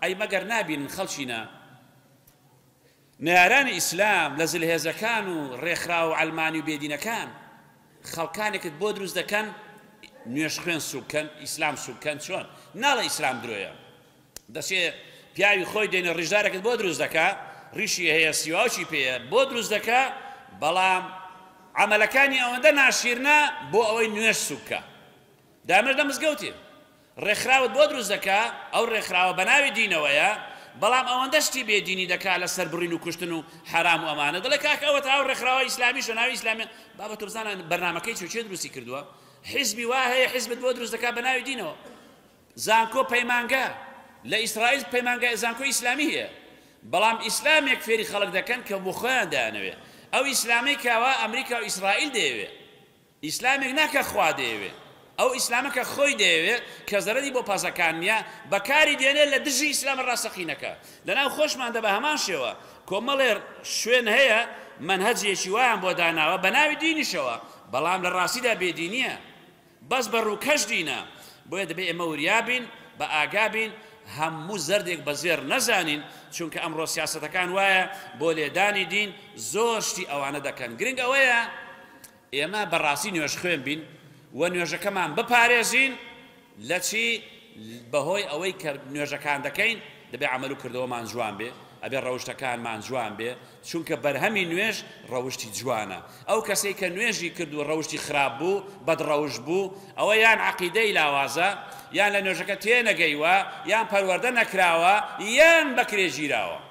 ئەی مەگەر نابینن خەڵکینە نارانی ئیسلام لە زلهێزەکان و ڕێکخراو و عەلمانی و بێدینەکان خەڵکانێکت بۆ دروست دەکەن نوێژ خوێن سووکەن ئیسلام سووکەن چۆن ناڵە ئیسلام درۆیە دەچێ پیاوی خۆی دێنە ڕیژدارێکت بۆ دروست دەکا ڕیشی هەیە سیواوچی پێیە بۆ دروست دەکا بەڵام عملەکانی ئەوەندە ناشیرنە بۆ ئەوەی نوێژ سووکە دامێژ لە مزگەوتێ ڕێکخراوت بۆ دروست دەکا ئەو ڕێکخراوە بە ناوی دینەوەیە بەڵام ئەوەندە شتی بێدینی دەکا لە سەر بڕین و کوشتن و حرام و ئەمانە دەڵێ کاکە ئەوە تا ئەو ڕێکخراوە ئیسلامیش و ناوی ئیسلامی بابەت بزانە بەرنامەکەی چێ دروستی کردووە حیزبی وا هەیە حیزبت بۆ دروست دەکا بە ناوی دینەوە زانکۆ پەیمانگە لە ئیسرائیل پەیمانگای زانکۆ ئیسلامی هەیە بەڵام ئیسلامێک فێری خەڵک دەکەن کە بۆ خۆیان دایانەوێ ئەو ئیسلامی کاوە ئەمریکا و ئیسرائیل دەیەوێ ئیسلامێک ناکە خوا دەیەوێ ئەو ئیسلامەکە خۆی دەیەوێت کە زەرەری بۆ پازەکان نییە بەکاری دێنێت لە دژی ئیسلامە ڕاستەقینەکە لەناو خۆشماندا بە هەمان شێوە کۆمەڵێ شوێن هەیە منهەجێکی وایان بۆ داناوە بە ناوی دینیشەوە بەڵام لە ڕاستیدا بێدینیە بەس بە ڕووکەش دینە بۆیە دەبێت ئێمە وریابین بە ئاگابین هەموو زەردێک بە زێر نەزانین چونکە ئەمڕۆ سیاسەتەکان وایە بۆ لێدانی دین زۆر شتی ئەوانە دەکەن گرنگ ئەوەیە ئێمە بەڕاستی نوێژ خوێن بین و نوێژەکەمان بپارێزین لە چی بەهۆی ئەوەی کە نوێژەکان دەکەین دەبێ عەمەل و کردەوەمان جوان بێ ئەبێ ڕەوشتەکانمان جوان بێ چونکە بەرهەمی نوێژ ڕەوشتی جوانە ئەو کەسەی کە نوێژی کرد و ڕەوشتی خراپ بوو بەدڕەوش بوو ئەوە یان عەقیدەی لاوازە یان لە نوێژەکە تێنەگەیوە یان پەروەردە نەکراوە یان بەکرێ گیراوە